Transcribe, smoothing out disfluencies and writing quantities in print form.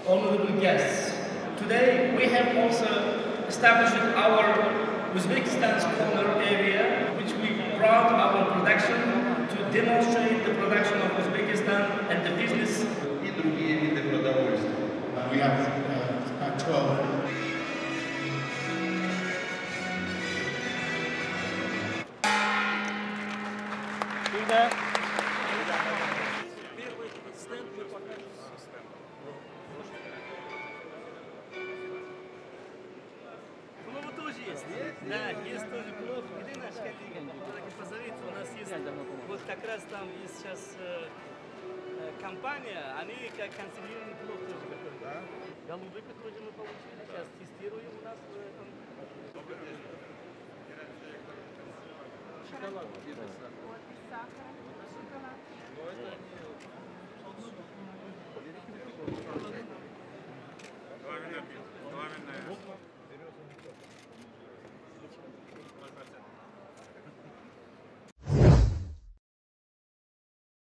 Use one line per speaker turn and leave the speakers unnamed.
honorable guests. Today we have also established our Uzbekistan's corner area, which we brought our production to demonstrate the production of Uzbekistan and the business.
И другие виды продовольствия.
We have 12.
Плов тоже есть. Да, есть тоже плов. Где наш коллега? Позовите, у нас есть. Вот как раз там есть сейчас компания, они как консервированный плов тоже готовят. Да? Голубика тоже мы получили. Сейчас тестируем у нас в этом.
Шоколад.
Сахар, шоколад.